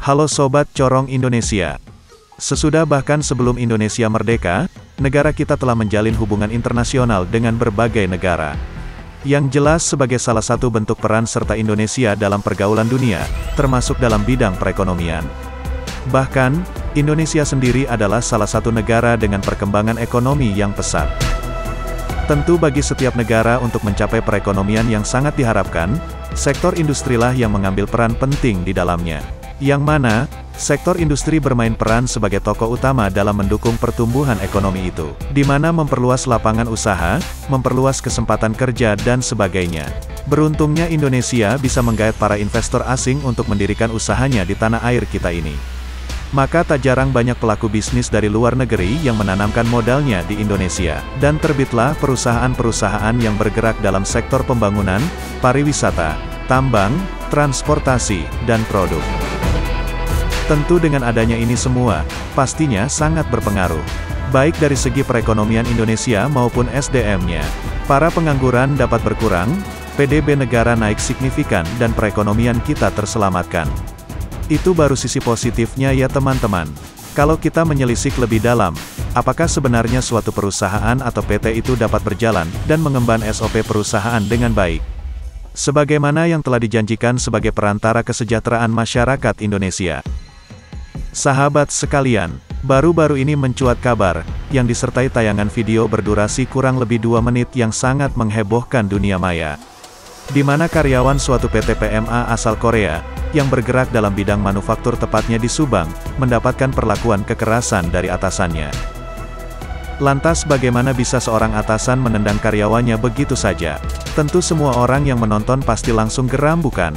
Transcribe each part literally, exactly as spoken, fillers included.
Halo Sobat Corong Indonesia. Sesudah bahkan sebelum Indonesia merdeka, negara kita telah menjalin hubungan internasional dengan berbagai negara. Yang jelas sebagai salah satu bentuk peran serta Indonesia dalam pergaulan dunia, termasuk dalam bidang perekonomian. Bahkan, Indonesia sendiri adalah salah satu negara dengan perkembangan ekonomi yang pesat. Tentu bagi setiap negara untuk mencapai perekonomian yang sangat diharapkan, sektor industrilah yang mengambil peran penting di dalamnya. Yang mana, sektor industri bermain peran sebagai tokoh utama dalam mendukung pertumbuhan ekonomi itu, di mana memperluas lapangan usaha, memperluas kesempatan kerja dan sebagainya. Beruntungnya Indonesia bisa menggait para investor asing untuk mendirikan usahanya di tanah air kita ini. Maka tak jarang banyak pelaku bisnis dari luar negeri yang menanamkan modalnya di Indonesia, dan terbitlah perusahaan-perusahaan yang bergerak dalam sektor pembangunan, pariwisata, tambang, transportasi, dan produk. Tentu dengan adanya ini semua, pastinya sangat berpengaruh. Baik dari segi perekonomian Indonesia maupun S D M-nya. Para pengangguran dapat berkurang, P D B negara naik signifikan dan perekonomian kita terselamatkan. Itu baru sisi positifnya ya teman-teman. Kalau kita menyelisik lebih dalam, apakah sebenarnya suatu perusahaan atau P T itu dapat berjalan dan mengemban S O P perusahaan dengan baik? Sebagaimana yang telah dijanjikan sebagai perantara kesejahteraan masyarakat Indonesia. Sahabat sekalian, baru-baru ini mencuat kabar, yang disertai tayangan video berdurasi kurang lebih dua menit yang sangat menghebohkan dunia maya. Di mana karyawan suatu P T P M A asal Korea, yang bergerak dalam bidang manufaktur tepatnya di Subang, mendapatkan perlakuan kekerasan dari atasannya. Lantas bagaimana bisa seorang atasan menendang karyawannya begitu saja? Tentu semua orang yang menonton pasti langsung geram bukan?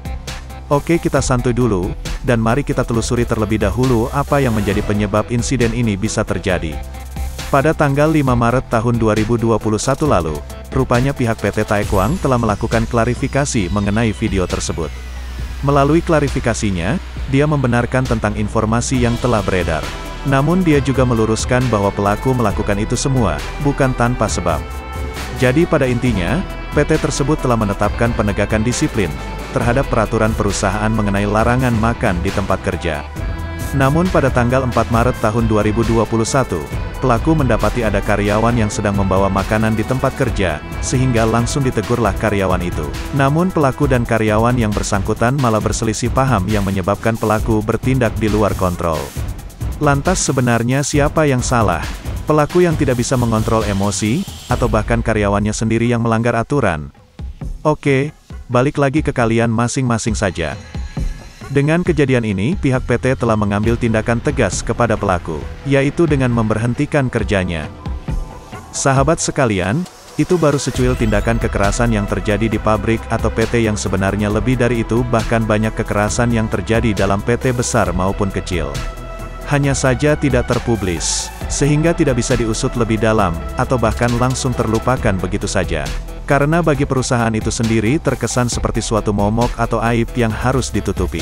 Oke, kita santuy dulu, dan mari kita telusuri terlebih dahulu apa yang menjadi penyebab insiden ini bisa terjadi. Pada tanggal lima Maret tahun dua ribu dua puluh satu lalu, rupanya pihak P T Taekwang telah melakukan klarifikasi mengenai video tersebut. Melalui klarifikasinya, dia membenarkan tentang informasi yang telah beredar. Namun dia juga meluruskan bahwa pelaku melakukan itu semua, bukan tanpa sebab. Jadi pada intinya, P T tersebut telah menetapkan penegakan disiplin terhadap peraturan perusahaan mengenai larangan makan di tempat kerja. Namun pada tanggal empat Maret tahun dua ribu dua puluh satu, pelaku mendapati ada karyawan yang sedang membawa makanan di tempat kerja, sehingga langsung ditegurlah karyawan itu. Namun pelaku dan karyawan yang bersangkutan malah berselisih paham yang menyebabkan pelaku bertindak di luar kontrol. Lantas sebenarnya siapa yang salah? Pelaku yang tidak bisa mengontrol emosi, atau bahkan karyawannya sendiri yang melanggar aturan? Oke, balik lagi ke kalian masing-masing saja. Dengan kejadian ini, pihak P T telah mengambil tindakan tegas kepada pelaku, yaitu dengan memberhentikan kerjanya. Sahabat sekalian, itu baru secuil tindakan kekerasan yang terjadi di pabrik atau P T yang sebenarnya lebih dari itu, bahkan banyak kekerasan yang terjadi dalam P T besar maupun kecil. Hanya saja tidak terpublis, sehingga tidak bisa diusut lebih dalam, atau bahkan langsung terlupakan begitu saja. Karena bagi perusahaan itu sendiri terkesan seperti suatu momok atau aib yang harus ditutupi.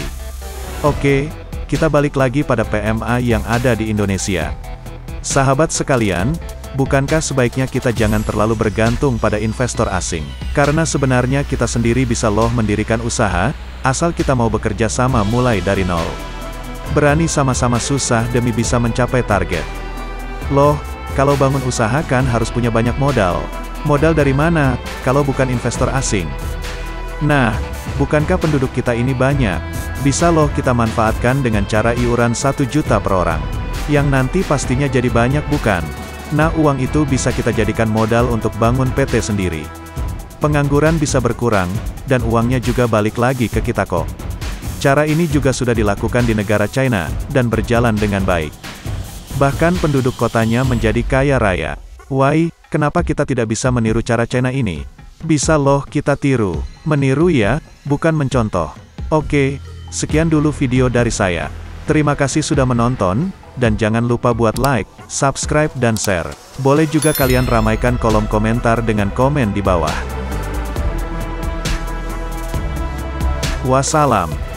Oke, kita balik lagi pada P M A yang ada di Indonesia. Sahabat sekalian, bukankah sebaiknya kita jangan terlalu bergantung pada investor asing? Karena sebenarnya kita sendiri bisa loh mendirikan usaha, asal kita mau bekerja sama mulai dari nol. Berani sama-sama susah demi bisa mencapai target. Loh, kalau bangun usaha kan harus punya banyak modal. Modal dari mana, kalau bukan investor asing? Nah, bukankah penduduk kita ini banyak? Bisa loh kita manfaatkan dengan cara iuran satu juta per orang. Yang nanti pastinya jadi banyak bukan? Nah, uang itu bisa kita jadikan modal untuk bangun P T sendiri. Pengangguran bisa berkurang, dan uangnya juga balik lagi ke kita kok. Cara ini juga sudah dilakukan di negara China, dan berjalan dengan baik. Bahkan penduduk kotanya menjadi kaya raya. Why, kenapa kita tidak bisa meniru cara China ini? Bisa loh kita tiru. Meniru ya, bukan mencontoh. Oke, sekian dulu video dari saya. Terima kasih sudah menonton, dan jangan lupa buat like, subscribe dan share. Boleh juga kalian ramaikan kolom komentar dengan komen di bawah. Wassalam.